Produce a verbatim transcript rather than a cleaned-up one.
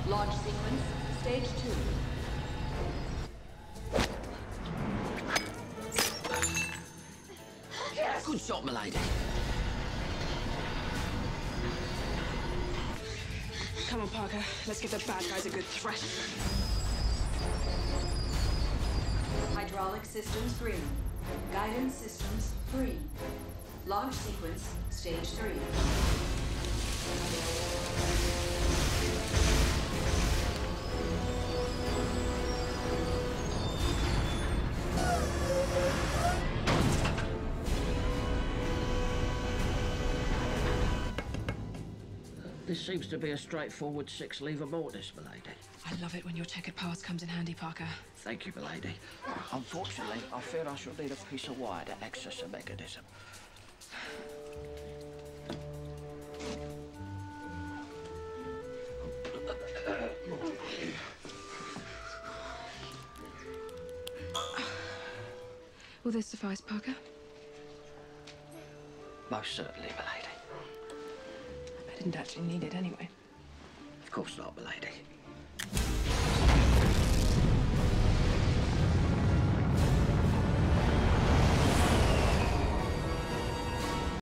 Launch sequence, stage two. Yes! Good shot, m'lady. Come on, Parker. Let's give the bad guys a good threat. Hydraulic systems green. Guidance systems free. Launch sequence, stage three. This seems to be a straightforward six-lever mortise, m'lady. I love it when your checkered past comes in handy, Parker. Thank you, m'lady. Unfortunately, I fear I shall need a piece of wire to access the mechanism. Will this suffice, Parker? Most certainly, m'lady. I didn't actually need it anyway. Of course not, m'lady.